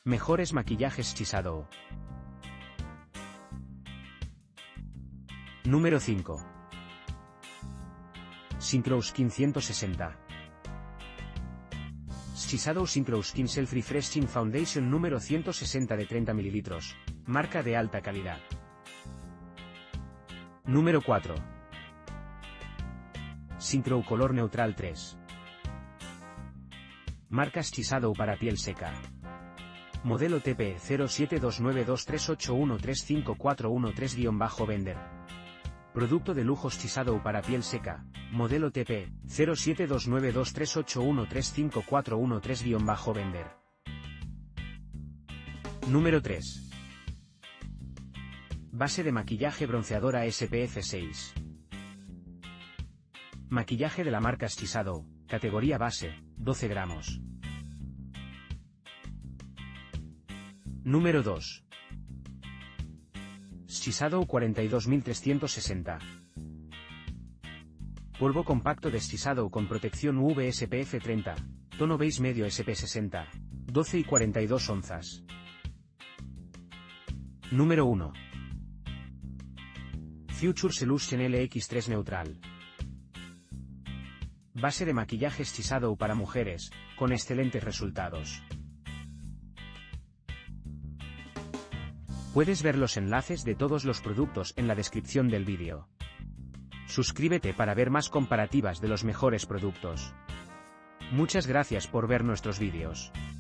Mejores maquillajes Shiseido. Número 5. Synchro Skin 160. Shiseido Synchro Skin Self Refreshing Foundation número 160 de 30 ml. Marca de alta calidad. Número 4. Synchro Color Neutral 3. Marcas Shiseido para piel seca. Modelo TP 07292381354113-Vender. Producto de lujo Shiseido para piel seca. Modelo TP 07292381354113-Vender. Número 3. Base de maquillaje bronceadora SPF 6. Maquillaje de la marca Shiseido, categoría base, 12 gramos. Número 2. Shiseido 42360. Polvo compacto de Shiseido con protección UV SPF 30, tono beige medio SP 60, 12 y 42 onzas. Número 1. Future Solution LX3 Neutral. Base de maquillaje Shiseido para mujeres, con excelentes resultados. Puedes ver los enlaces de todos los productos en la descripción del vídeo. Suscríbete para ver más comparativas de los mejores productos. Muchas gracias por ver nuestros vídeos.